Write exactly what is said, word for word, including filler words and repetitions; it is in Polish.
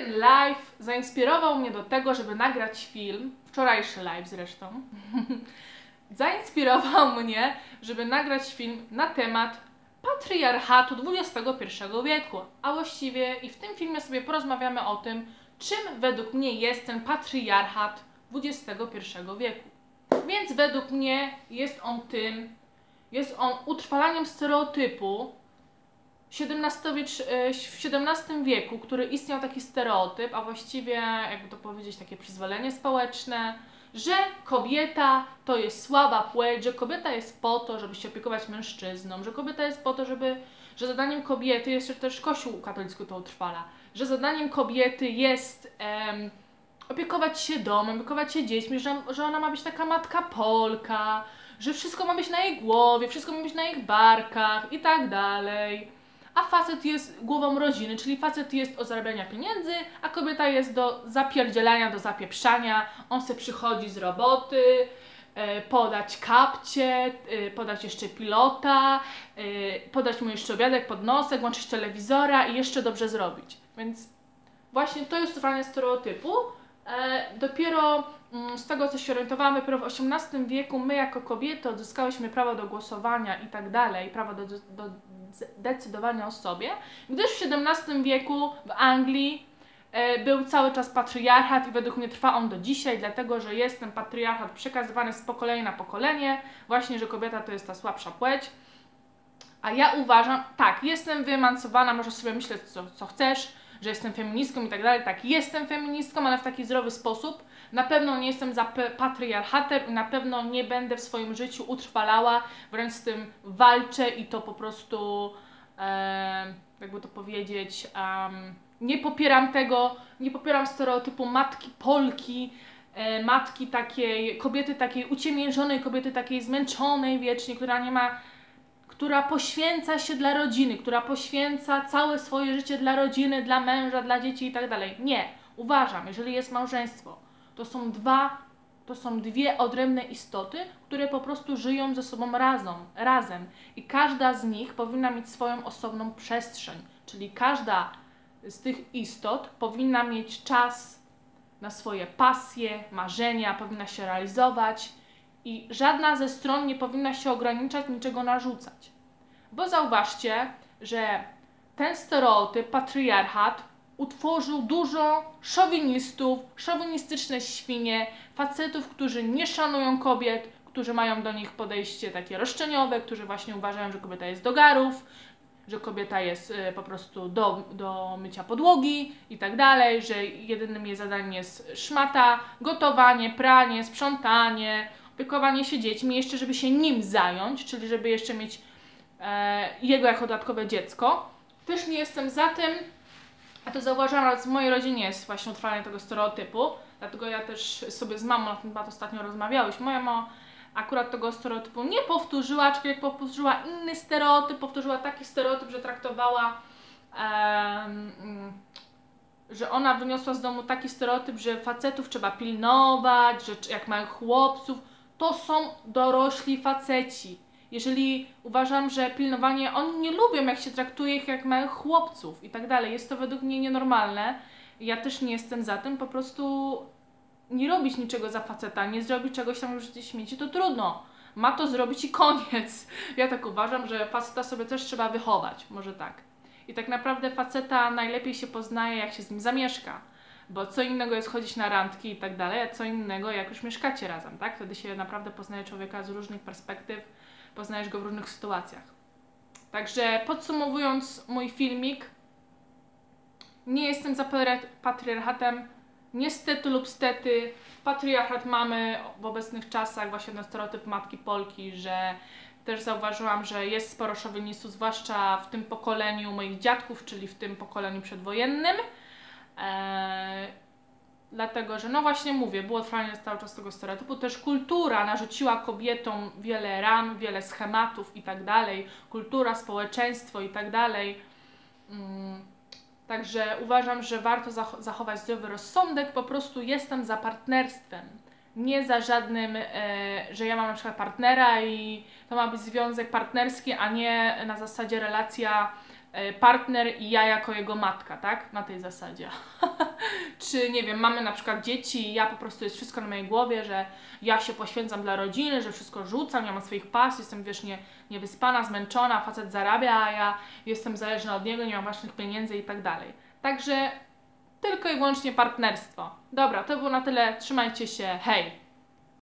Ten live zainspirował mnie do tego, żeby nagrać film, wczorajszy live zresztą, zainspirował mnie, żeby nagrać film na temat patriarchatu dwudziestego pierwszego wieku. A właściwie i w tym filmie sobie porozmawiamy o tym, czym według mnie jest ten patriarchat dwudziestego pierwszego wieku. Więc według mnie jest on tym, jest on utrwalaniem stereotypu w siedemnastym wieku, który istniał taki stereotyp, a właściwie, jakby to powiedzieć, takie przyzwolenie społeczne, że kobieta to jest słaba płeć, że kobieta jest po to, żeby się opiekować mężczyzną, że kobieta jest po to, żeby, że zadaniem kobiety, jeszcze też Kościół katolicki to utrwala, że zadaniem kobiety jest em, opiekować się domem, opiekować się dziećmi, że, że ona ma być taka matka Polka, że wszystko ma być na jej głowie, wszystko ma być na ich barkach i tak dalej. A facet jest głową rodziny, czyli facet jest do zarabiania pieniędzy, a kobieta jest do zapierdzielania, do zapieprzania. On se przychodzi z roboty, e, podać kapcie, e, podać jeszcze pilota, e, podać mu jeszcze obiadek, podnosek, włączyć telewizora i jeszcze dobrze zrobić. Więc właśnie to jest utrwalanie stereotypu. E, dopiero mm, z tego, co się orientowałam, dopiero w osiemnastym wieku my jako kobiety odzyskałyśmy prawo do głosowania i tak dalej, prawo do, do decydowania o sobie, gdyż w siedemnastym wieku w Anglii e, był cały czas patriarchat i według mnie trwa on do dzisiaj, dlatego że jest ten patriarchat przekazywany z pokolenia na pokolenie, właśnie, że kobieta to jest ta słabsza płeć. A ja uważam, tak, jestem wyemancowana, możesz sobie myśleć co, co chcesz, że jestem feministką i tak dalej, tak, jestem feministką, ale w taki zdrowy sposób. Na pewno nie jestem za patriarchatem i na pewno nie będę w swoim życiu utrwalała, wręcz z tym walczę i to po prostu, e, jakby to powiedzieć, um, nie popieram tego, nie popieram stereotypu matki Polki, e, matki takiej, kobiety takiej uciemiężonej, kobiety takiej zmęczonej wiecznie, która nie ma, która poświęca się dla rodziny, która poświęca całe swoje życie dla rodziny, dla męża, dla dzieci i tak dalej. Nie, uważam, jeżeli jest małżeństwo, to są dwa, to są dwie odrębne istoty, które po prostu żyją ze sobą razem, razem. I każda z nich powinna mieć swoją osobną przestrzeń. Czyli każda z tych istot powinna mieć czas na swoje pasje, marzenia, powinna się realizować i żadna ze stron nie powinna się ograniczać, niczego narzucać. Bo zauważcie, że ten stereotyp, patriarchat, utworzył dużo szowinistów, szowinistyczne świnie, facetów, którzy nie szanują kobiet, którzy mają do nich podejście takie roszczeniowe, którzy właśnie uważają, że kobieta jest do garów, że kobieta jest y, po prostu do, do mycia podłogi i tak dalej, że jedynym jej zadaniem jest szmata, gotowanie, pranie, sprzątanie, opiekowanie się dziećmi, jeszcze żeby się nim zająć, czyli żeby jeszcze mieć e, jego jako dodatkowe dziecko. Też nie jestem za tym. A to zauważyłam, że w mojej rodzinie jest właśnie utrwalanie tego stereotypu, dlatego ja też sobie z mamą na ten temat ostatnio rozmawiałyśmy. Moja mama akurat tego stereotypu nie powtórzyła, aczkolwiek powtórzyła inny stereotyp, powtórzyła taki stereotyp, że traktowała, um, że ona wyniosła z domu taki stereotyp, że facetów trzeba pilnować, że jak mają chłopców, to są dorośli faceci. Jeżeli uważam, że pilnowanie, oni nie lubią, jak się traktuje ich jak małych chłopców i tak dalej. Jest to według mnie nienormalne. Ja też nie jestem za tym, po prostu nie robić niczego za faceta, nie zrobić czegoś tam już gdzieś śmieci, to trudno. Ma to zrobić i koniec. Ja tak uważam, że faceta sobie też trzeba wychować, może tak. I tak naprawdę faceta najlepiej się poznaje, jak się z nim zamieszka. Bo co innego jest chodzić na randki i tak dalej, a co innego jak już mieszkacie razem, tak? Wtedy się naprawdę poznaje człowieka z różnych perspektyw, poznajesz go w różnych sytuacjach. Także podsumowując mój filmik, nie jestem za patriarchatem. Niestety lub stety patriarchat mamy w obecnych czasach, właśnie ten stereotyp matki Polki, że też zauważyłam, że jest sporo szowinistów, zwłaszcza w tym pokoleniu moich dziadków, czyli w tym pokoleniu przedwojennym. Eee, Dlatego, że no właśnie mówię, było trwanie cały czas tego stereotypu, też kultura narzuciła kobietom wiele ram, wiele schematów i tak dalej, kultura, społeczeństwo i tak dalej. Mm, także uważam, że warto zachować zdrowy rozsądek, po prostu jestem za partnerstwem, nie za żadnym, e, że ja mam na przykład partnera i to ma być związek partnerski, a nie na zasadzie relacja e, partner i ja jako jego matka, tak? Na tej zasadzie. Czy nie wiem, mamy na przykład dzieci i ja po prostu jest wszystko na mojej głowie, że ja się poświęcam dla rodziny, że wszystko rzucam, ja mam swoich pasji, jestem wiesz, nie, niewyspana, zmęczona, facet zarabia, a ja jestem zależna od niego, nie mam własnych pieniędzy i tak dalej. Także tylko i wyłącznie partnerstwo. Dobra, to było na tyle, trzymajcie się, hej!